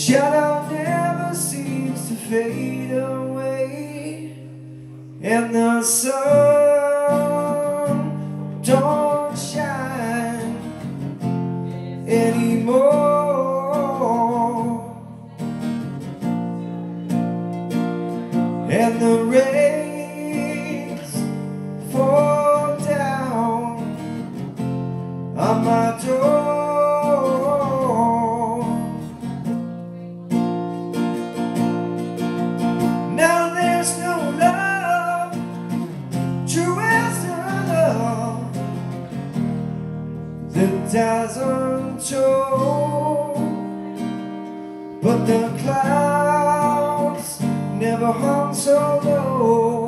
shadow never seems to fade away, and the sun don't shine anymore, and the rains fall down on my door. Now there's no love, true as the love that dies untold, but the clouds never hung so low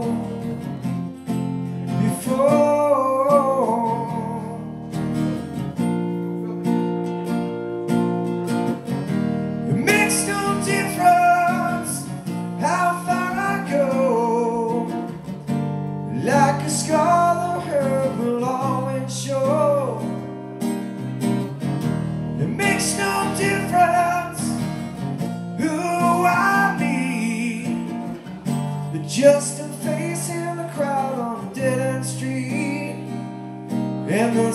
before. It makes no difference how far I go, like a scar the hurt will always show. It makes no difference who I meet, but just a face in the crowd on a dead-end street, and the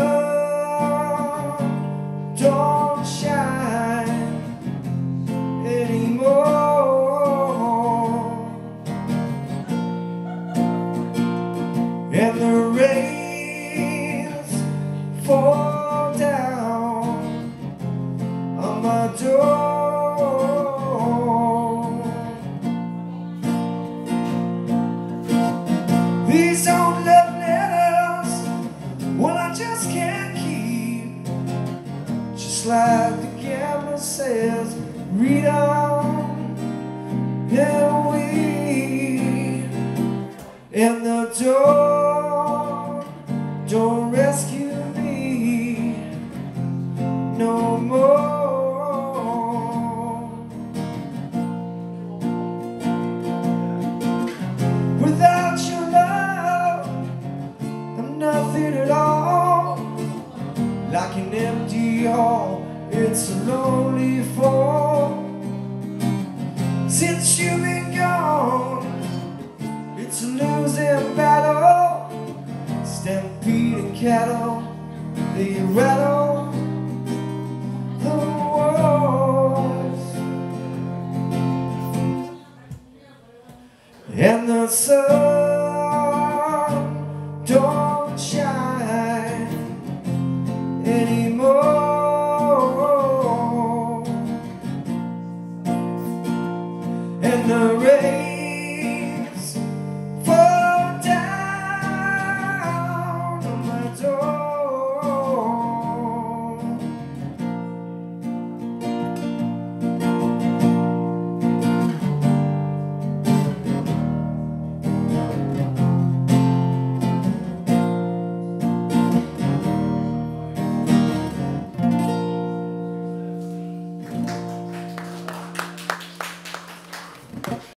sun don't shine anymore, and the rains fall down on my door. These old love letters, well, I just can't keep. Just like the gambler says, read on and weep, and the door don't rescue me no more. Without your love, I'm nothing at all. Like an empty hall, it's a lonely fall. Since you've been gone, it's a losing battle. Stampeding cattle, they rattle